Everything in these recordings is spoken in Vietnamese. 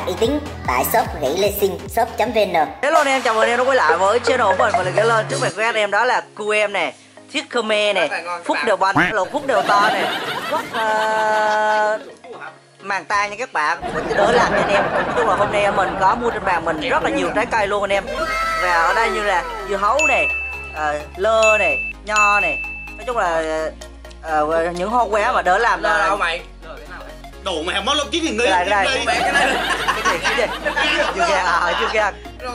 uy tín tại shop Gãy Lê Sinh shop.vn. Hello anh em, chào mừng anh em đã quay lại với channel của mình là Gãy Lên. Trước mặt các anh em đó là QM nè, Thiết Khmer nè, Phúc Đều Banh, Phúc Đều To nè, Quốc màng tay nha các bạn. Mình đỡ làm cho anh em. Nói chung là hôm nay mình có mua trên bàn mình rất là nhiều trái cây luôn anh em. Và ở đây như là dưa hấu nè, lơ nè, nho nè. Nói chung là những hoa quả mà đỡ làm là đâu mày. Đồ mày mất lớp 9 thì ngươi. Đây cái gì? Chưa gà chưa gà.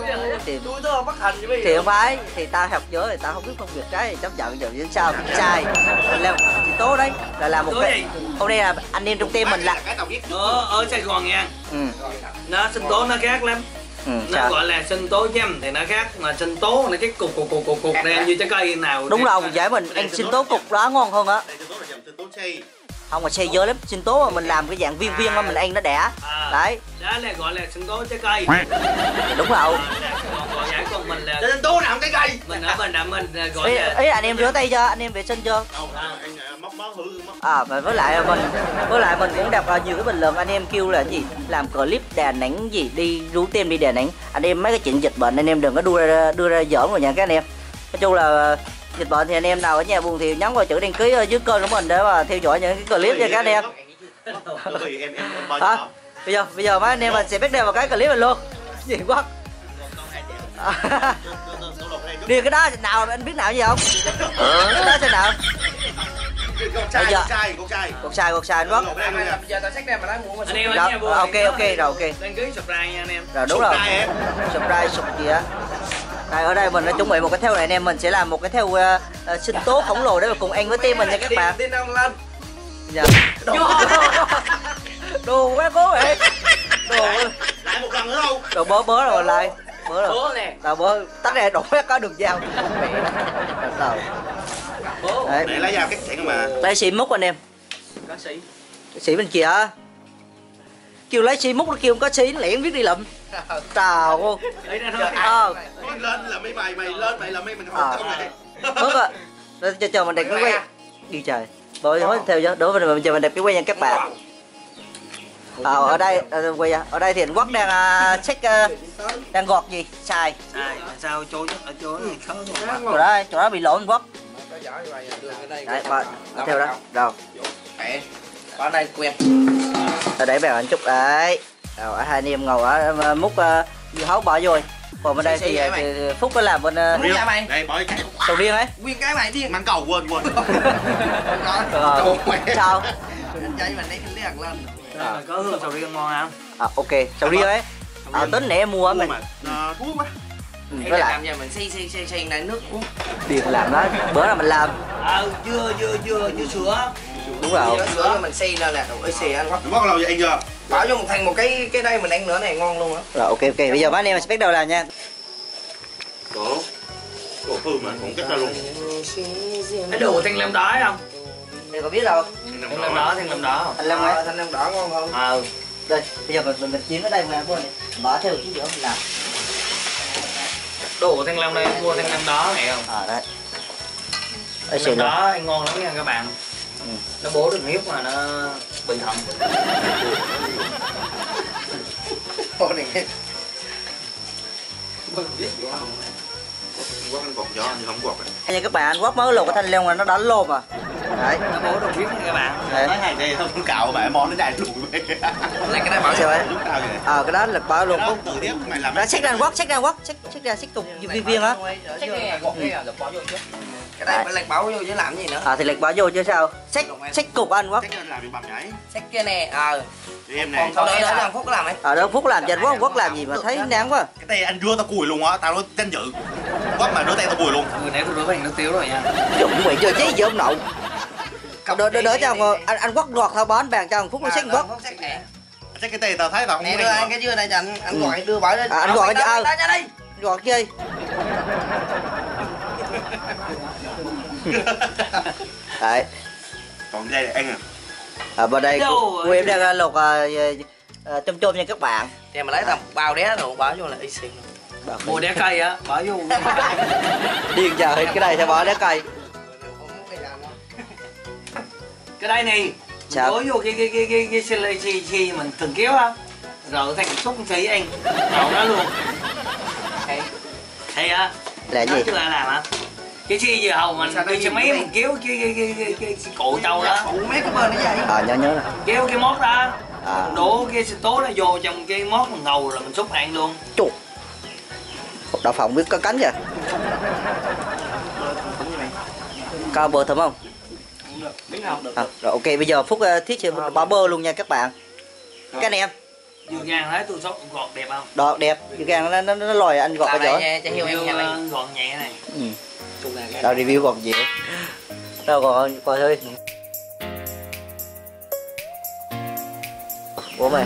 Thì không phải, thì tao học dở thì tao không biết phân biệt cái chấp nhận giờ như sao sai. Làm thì tốt đấy, là làm một cái. Hôm nay là anh em trong team mình là ở Sài Gòn nha. Nó sinh tố nó khác lắm. Nó gọi là sinh tố chăm thì nó khác, mà sinh tố là cái cục đen như trái cây nào. Đúng rồi, giải mình ăn sinh tố cục đó ngon hơn á. Không, mà xây dơ lắm, sinh tố mà mình làm cái dạng viên viên mà mình ăn nó đẻ. Đấy. Đó là gọi là sinh tố trái cây. Đúng rồi. Còn mình là sinh tố nào trái cây. Mình gọi là ý anh em rửa tay chưa? Anh em vệ sinh chưa? Và với lại mình cũng đọc nhiều cái bình luận anh em kêu là gì? Làm clip đè nắng gì đi rủ tem đi đè nắng. Anh em mấy cái chuyện dịch bệnh anh em đừng có đưa ra giỡn rồi nha các anh em. Nói chung là dịch bệnh thì anh em nào ở nhà buồn thì nhấn vào chữ đăng ký dưới kênh của mình để mà theo dõi những cái clip nha các anh em. Bây giờ mấy anh em mình sẽ bắt đầu vào cái clip này luôn. Gì quá. Đi cái đó nào anh biết nào gì không? Cái đó thế nào? Cột xài đúng không? bây giờ tao xách ra mà lái mua anh em rồi, ok rồi ok. Đăng ký subscribe nha anh em. Rồi đúng rồi. Subscribe gì á. Đây, ở đây mình đã chuẩn bị một cái theo này anh em, mình sẽ làm một cái theo sinh tố khổng lồ để mà cùng ăn với team mình nha các bạn. Tin ông lên. Dạ. Đồ quá cố vậy. Lại một lần nữa không? Đồ bớ rồi lại. Bớ rồi. Bớ nè. Tao bớ tách ra đổ có đường dao. Đấy. Để lấy dao cắt sẵn mà. Lấy xì múc anh em. Có sĩ. Sĩ bên kia á. Kêu lấy xì múc nó kêu không có xì nó lẻn biết đi lụm. Tào luôn. Lên là mấy mày lên mày là mấy mình không này. Bớt ạ. Chờ mình đẹp cái quay. Đi trời. Rồi nói theo chứ. Đổ mình chờ mình đẹp cái quay nha các bạn. Ở đây quay ở đây thì anh Quốc đang check đang gọt gì? Sai. Sao chỗ này khó chỗ đó bị lộn anh Quốc. Đấy, theo đó. Đâu. ở đây quen. Tôi để vào anh chút đấy. Rồi hai anh em ngồi ở múc dưa hấu bỏ vô. Còn bên đây thì Phúc có làm bên đây bỏ cái sầu riêng ấy. Nguyên cái mày đi. măng cầu quên. Sao? Anh chơi mình lấy cái lên. Có hương sầu riêng ngon không? Ok, sầu riêng ấy. Tính nè em mua mình. Thuốc á. Với lại làm nhà mình xay lại nước uống. Điền làm đó, bữa nào mình làm. Dưa sữa. Đúng rồi. Sữa mình xay ra là đủ xì anh Quốc. Bắt lâu vậy anh chưa? Bảo cho một thành một cái đây mình ăn nữa này ngon luôn á. Rồi ok, bây giờ mấy anh em mình sẽ bắt đầu làm nha. Cổ phương mà cũng cắt ra luôn. Cái đồ thanh lâm đỏ không? Em có biết đâu. Thanh lâm đỏ Thanh lâm ấy. Thanh lâm đỏ ngon không? Đây, bây giờ mình chiếm ở đây mà mình bỏ theo chút nữa mình làm. Đồ thanh lâm đây mua thanh lâm đỏ này không? Đấy. Thanh lâm đỏ anh ngon lắm nha các bạn. Nó bổ đường huyết mà nó bình hồng. Bổ đường huyết. Quốc anh gọt gió nhưng không gọt. Anh nha các bạn, anh Quốc mới luộc cái thanh lông mà nó đánh lôm à. Đấy. Nó bổ đường huyết nha các bạn. Nói hai đây không cạo bẻ món đến đây luôn. Lại cái này bảo sao ấy? Cái đó là bảo luôn. Tự tiếp mày làm. Đó xách ra Quốc, xách cục viên á. Cái này phải lệch báo vô chứ làm gì nữa. Thì lệch bỏ vô chứ sao? Xách cục anh Quốc. Xách làm bị bầm nhảy. Xách kia nè. Thì em này. Sau đó là Phúc làm ấy. Đó Phúc làm cho anh Quốc làm gì mà thấy đáng quá. Cái tay anh đưa tao cùi luôn á, tao nói danh dự. Quốc mà đưa tay tao cùi luôn. Nãy tôi rửa thành nước tiêu rồi nha. Chuẩn bị chưa chứ ông nội. Đỡ cho anh Quốc gọt thao bón bàn cho anh Phúc nó xách Quốc. Xách cái tay tao thấy tao không. Nè đưa anh cái dưa này cho anh gọi đưa bỏ lên. Anh gọi cho đây. Gọt chơi. Đấy. Còn đây là anh à. Bên đây cô em đang luộc chôm nha các bạn. Thì mà lấy tầm bao đé rồi bỏ vô là y xì luôn. Mua đé cây á, bỏ vô. Điên giờ cái này sẽ bỏ đé cây. Cái đây này. Sao? Bỏ vô cái mình từng kéo á. rồi thành xúc xí anh nhậu nó luôn. Hay á. Là gì? Chứ là làm hả? Cái chi giờ hầu mình đi xe máy mình kéo cái cổ trâu đó. Mấy cái bên nó vậy. Nhớ rồi. Kéo cái mót đó. Đổ cái sinh tố nó vô trong cái mót mình ngầu là mình xúc ăn luôn. Chuột. Đậu phộng biết có cánh kìa. Cao bơ thơm không? Biết không? Rồi ok, bây giờ Phúc thiết sẽ bỏ bơ luôn nha các bạn. Các anh em. Dưa gan thấy tôi xúc gọt đẹp không? Đọt đẹp, dưa gan nó lòi anh gọt cái giỏi. Gọt nhẹ này. Tao review gọt dễ. Tao gọt coi thôi. Ủa mày.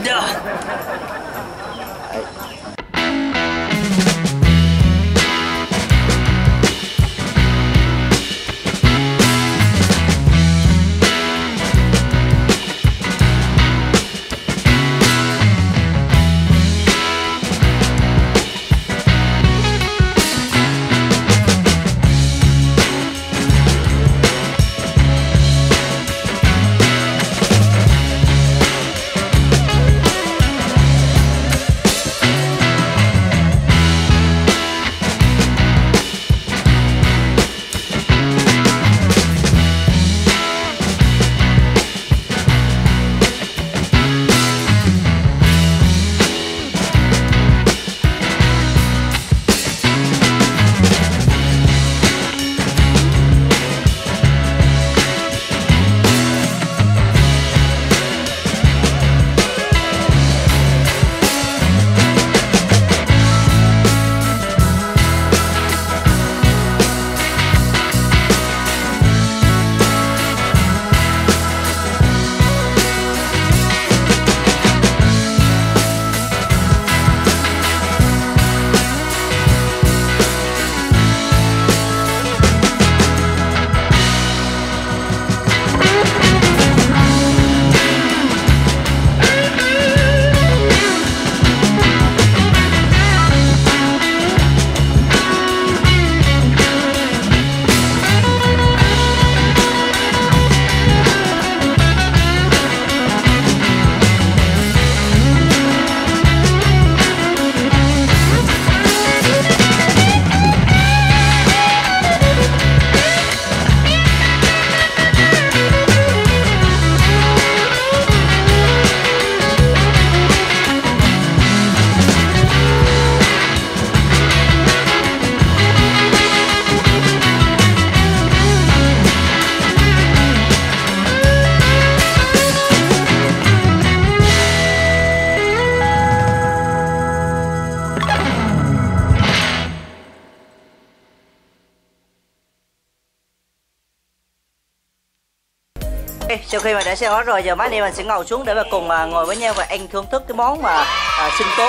Sau khi mà đã xe hết rồi, giờ mấy anh em mình sẽ ngồi xuống để mà cùng ngồi với nhau và ăn thưởng thức cái món mà sinh tố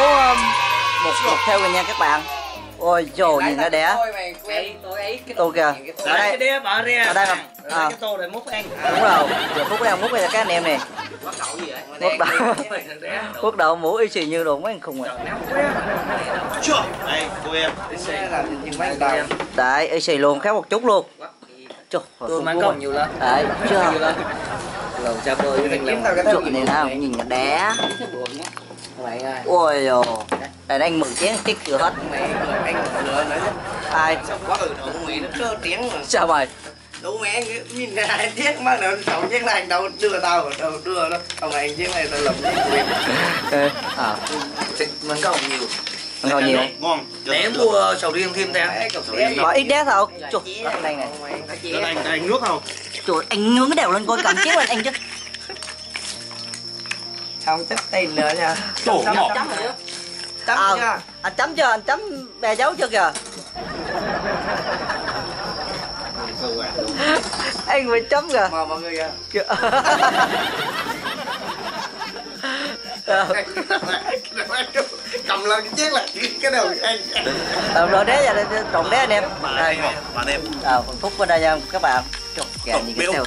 một theo rồi nha các bạn. Ôi trời, nhìn nó đẻ. Tô kìa. Ở đây là cái tô để múc ăn. Đúng rồi. Giờ Phúc đang múc đây là các anh em nè. Múc đậu mũ y xì như đồ mấy anh khùng rồi. Đây, cô em. Đấy, y xì luôn, khác một chút luôn. Tôi mang còn nhiều lắm. Đấy, chưa. Lần cha bơi với anh làm. Chuột này nào, nhìn nó đẻ. Ôi dồi. Đây anh 10 chén chích chưa hết. Ai? Sao mày? Đủ mẹ nhìn hai chiếc mà nó xong chiếc này đâu đưa tao đâu đưa nó. Không anh chiếc này tao lầm với Mình còn nhiều. Mình còn nhiều. Ngon. Để mua sầu riêng thêm theo. Có ít đét không? Chuột, đây này. Anh nước không? Chuột, anh nướng cái đều lên coi cầm chiếc lên anh chứ. Xong chắc tiền nữa nha. Chấm rồi chứ. Chấm chưa? Anh chấm chưa? Anh chấm bè dấu chưa kìa? Anh phải chấm kìa. Mời mọi người kìa. Cầm lên cái chiếc là cái đầu anh. Rồi đế ra trộn đế anh em. Đây, bạn em. Phúc bên đây nha các bạn. Chục gà gì cái theo.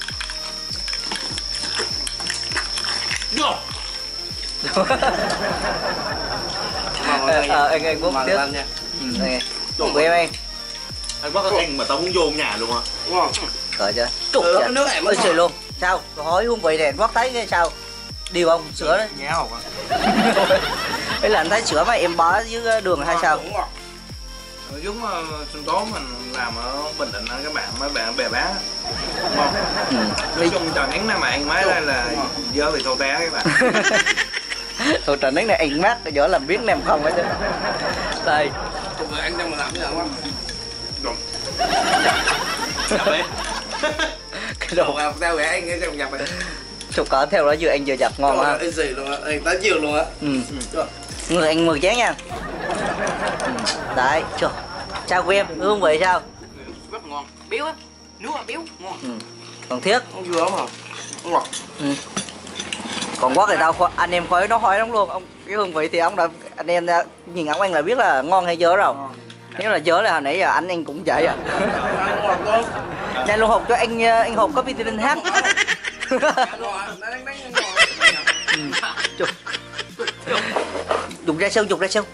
Anh Quốc trước. Chục của em anh. Anh bắt anh mà tao muốn vô nhà luôn á. Đúng không? Cởi chưa? Chục kìa. Ôi trời luôn. Sao? Hỏi hương vị này, Quốc thấy cái sao? Điều không? Sữa đấy. Nhá hột à. Đấy là anh thấy sữa mà em bó dưới đường hay sao? Đúng rồi. Giống sinh tố mình làm ở Bình Định các bạn, mấy bạn bè bán đúng không? Nói chung trời nắng nào mà ăn máy đây là dơ bị thâu té các bạn. Thôi trời nắng này ăn mát giỏi làm biết nem không hết chứ. Đây. Tụi người ăn trong mà làm cái nào quá. Đúng. Cái đồ Đồ theo vậy anh nghe trong nhập này. chục cỡ theo đó vừa ăn vừa dập ngon ha. Anh gì luôn á, anh tới chiều luôn á. Người ăn 10 chén nha. Đấy, chưa. Sao của em, hương vị sao? Rất ngon. Béo á. Nước á, béo, ngon. Còn thiết. Không vừa lắm hả? Không ngọt. Còn Quốc thì tao anh em khói nó hỏi lắm luôn. Ông cái hương vị thì ông đã anh em nhìn ông ăn là biết là ngon hay dở rồi. Nếu là dở là hồi nãy giờ anh cũng vậy à. Nhanh luôn hộp cho anh hộp có vitamin H. Dùng ra sâu, dùng ra sâu.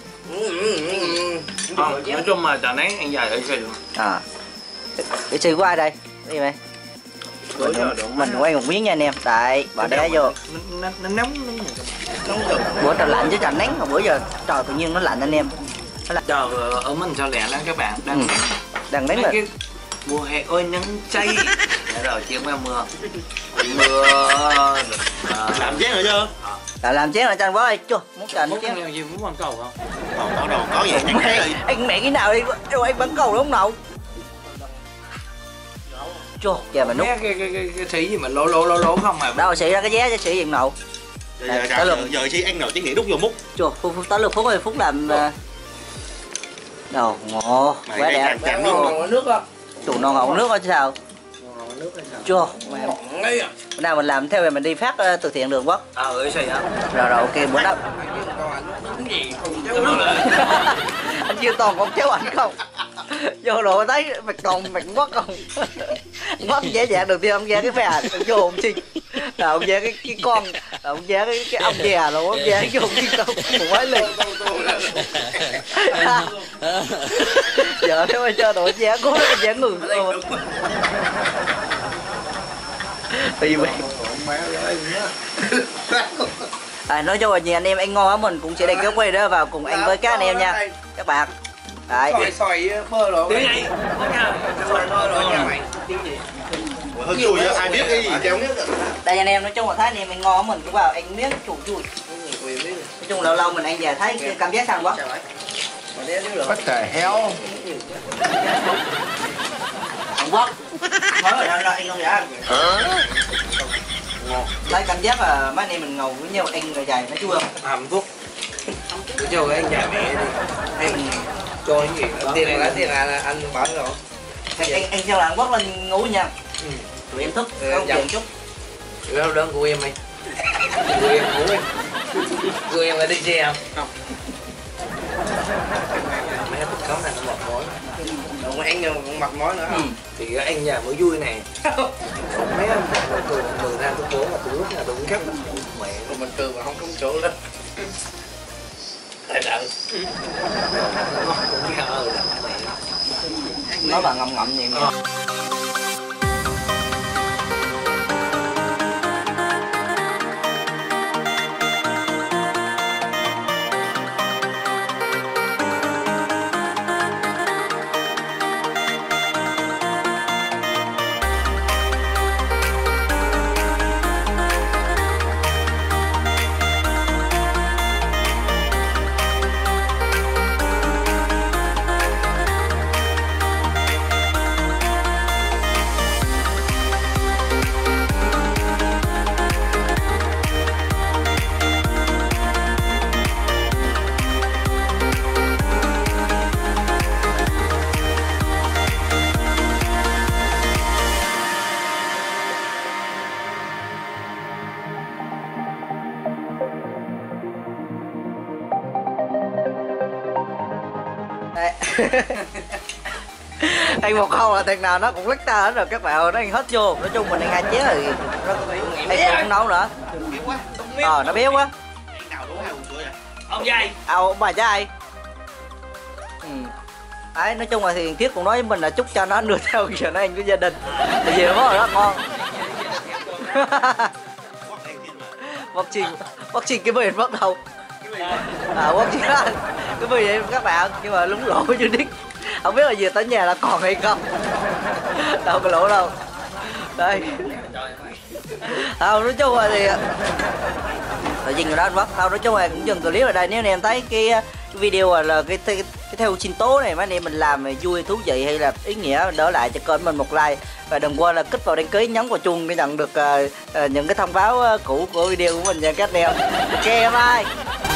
Nói chung là trời nắng ăn dài ở xì luôn. À. Cái xì của ai đây? Đi mày. Mình cũng ăn một miếng nha anh em. Đấy, bỏ đá vô. Nó nóng được. Bữa trời lạnh chứ trời nắng, mà bữa giờ trời tự nhiên nó lạnh anh em. Trời ở mình sao lẹ lắm các bạn. Đang nắng rồi. Mùa hè ơi nắng chay. Rồi chiều qua mưa. Mưa làm chén rồi chưa? Làm chén là cho anh bó ơi, chưa, muốn cho anh chén. Làm gì muốn ăn cầu không? Có đồ, có gì nhắn cái đi. Anh mẹ cái nào đi, anh bắn cầu đúng không nào? Chua, kìa mà nút. Cái sĩ gì mà lố không mà. Đâu xị ra cái vé cho xị gì nào. Giờ xí ăn nào chứ nghĩ đút vô múc. Chua, tới lượt Phúc ơi, Phúc làm đồ ngộ, quá đẹp. Nước á. Chủ non ngọt nước thôi chứ sao. Chua, bữa nào mình làm theo rồi mình đi phát từ thiện đường Quốc. Xì hả? Rồi ok, bữa đó. Anh chưa toàn con cháu anh không? Vô đồ thấy mày còn mày Quốc không? Quốc dễ dàng đầu tiên ông ra cái phè vô ông xin. Rồi ông ra cái con, rồi ông ra cái ông già rồi ông ra cái ông xin đâu một mấy lần. Giờ nếu mà cho đội giá cố nó giá ngừng luôn. Tùy mày. Nói chung là nhìn anh em ăn ngon á, mình cũng sẽ đem cái quay đó vào cùng ăn với các anh em nha các bạn. Đấy. Xoài phơ rồi. Tiếng gì? Xoài phơ rồi nha mày. Tiếng gì? Hơi chùi á, ai biết cái gì chứ. Đây anh em, nói chung là thấy anh em ăn ngon á, mình cũng vào ăn miếng chùi. Nói chung lâu lâu mình ăn về thấy cảm giác sao quá. What the hell? Không Quốc. Nói rồi đâu anh không vậy? Lấy cảm giác là mấy anh em mình ngồi với nhau ăn rồi dài nó chua không? Hạnh phúc. Cứ cho anh già mẹ đi. Anh cho cái gì? Tiền là anh bảo rồi. Anh theo là Quốc lên ngủ nha. Tụi em thức, không chuyện chút. Đâu đơn của em đi. Của em ngủ đi. Của em là đi xe không? Không. Mấy cái thức cấm này nó mệt mỏi. Không ăn mặt mối nữa không? Thì anh nhà mới vui này. Mấy anh cười người ra tôi cố mà tôi lúc nào tôi cũng khóc. Mẹ mình cười mà không chỗ lên. Tại đặng. Cũng nghe Nói bà ngậm nhiều nha. Anh một câu là thằng nào nó cũng lách ta hết rồi các bạn ơi, nó ăn hết vô. Nói chung mình ăn 2 chén rồi anh cũng nấu nữa. Nó béo quá. ông dây Ông bà trai. Đấy, nói chung là thì Thiết cũng nói với mình là chúc cho nó nuôi theo giờ nó ăn với gia đình. Tại vì nó rất ngon. Boxing cái bền bắt đầu. Boxing cái bền các bạn, nhưng mà lúng lỗ chưa biết. Không biết là về tới nhà là còn hay không. Đâu có lỗ đâu. Đây. Nói chung là thì tự nhiên rồi đó anh Quốc. Nói chung là cũng dừng clip ở đây. Nếu anh em thấy cái video là cái theo sinh tố này mấy anh em mình làm vui thú vị hay là ý nghĩa, đỡ lại cho kênh mình một like và đừng quên là kích vào đăng ký, nhấn vào chuông để nhận được những cái thông báo cũ của video của mình nha các anh em. Ok bye.